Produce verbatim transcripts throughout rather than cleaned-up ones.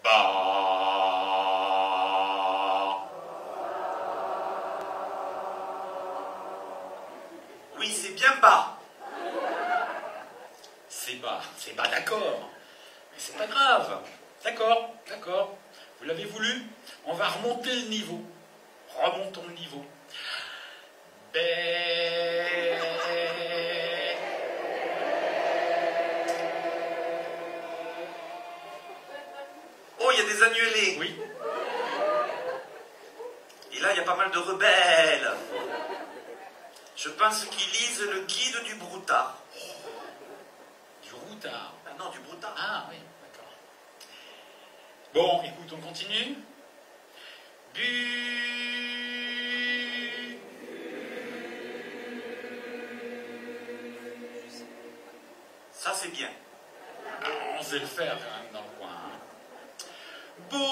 bas. Oui, c'est bien bas. C'est bas, c'est bas, d'accord. Mais c'est pas grave. D'accord, d'accord. Vous l'avez voulu? On va remonter le niveau. Remontons le niveau. Bé. Oh, il y a des annuellés. Oui. Et là, il y a pas mal de rebelles. Je pense qu'ils lisent le guide du broutard. Du routard. Ah non, du broutard. Ah oui, d'accord. Bon, écoute, on continue. Bu. Ça, c'est bien. On sait le faire quand même dans le coin. Hein. Beau.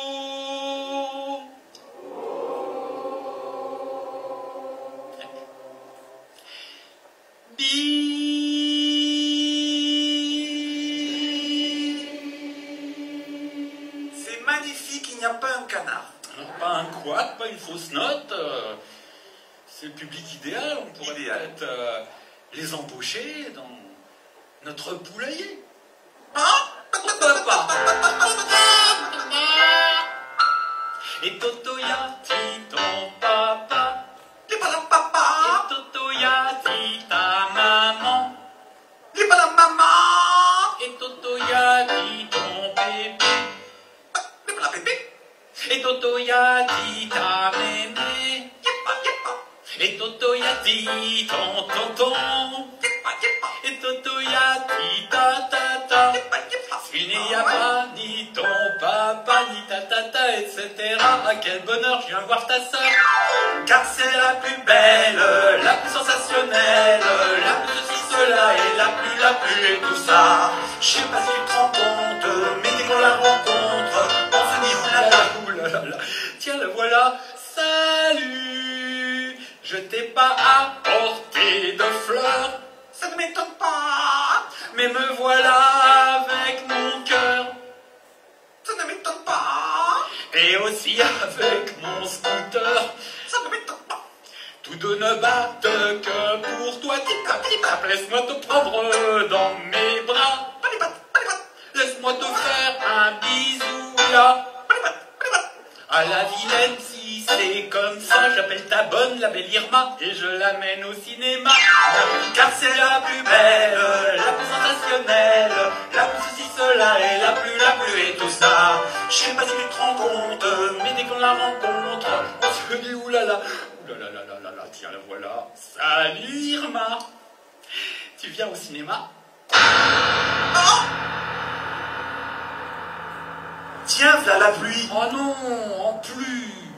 C'est magnifique, il n'y a pas un canard. Alors, pas un quad, pas une fausse note. euh, c'est le public idéal. On pourrait Idéal. peut-être euh, les embaucher dans notre poulailler. Hein? Pourquoi pas? Et Toto Yati, ton papa. Les balles papa. Et Toto Yati, ta maman. Les balles maman. Et Toto Yati, ton bébé. Les balles bébé. Et Toto Yati, ta mémé. Yépa, yépa. Et Toto Yati, ton tonton. Yépa, yépa. Et Toto Yati, ta tata. Yépa, yépa. Il n'y a pas ni ton papa, ni ta tata, et cetera. Ah, quel bonheur, je viens voir ta sœur. Car c'est la plus belle, La plus sensationnelle, la plus ceci, cela, et la plus, la plus, et tout ça. ça. Je sais pas si tu te rends compte, mais dès qu'on la rencontre, on se dit oulala. Oulala. Tiens, le voilà. Salut. Je t'ai pas apporté de fleurs, Ça ne m'étonne pas. mais me voilà avec mon cœur. Ça ne m'étonne pas. Et aussi avec mon scooter. Ça ne m'étonne pas. Tous deux ne battent que pour toi. Tip-tap, tip-tap, laisse-moi te prendre dans mes bras. Pas les pattes, pas les pattes, Laisse-moi te faire un bisou là. pas les pattes, pas les pattes. À la vilaine, si c'est comme ça, j'appelle ta bonne, la belle Irma, et je l'amène au cinéma. Car c'est la plus belle, La plus sensationnelle, la plus ceci, cela, et la plus, la plus, et tout ça. je sais pas si tu te rends compte, Mais dès qu'on la rencontre, on se dit oulala, oulala, là, là, là, là, tiens, la voilà. Salut Irma. Tu viens au cinéma? tiens, voilà la pluie. Oh non, en plus.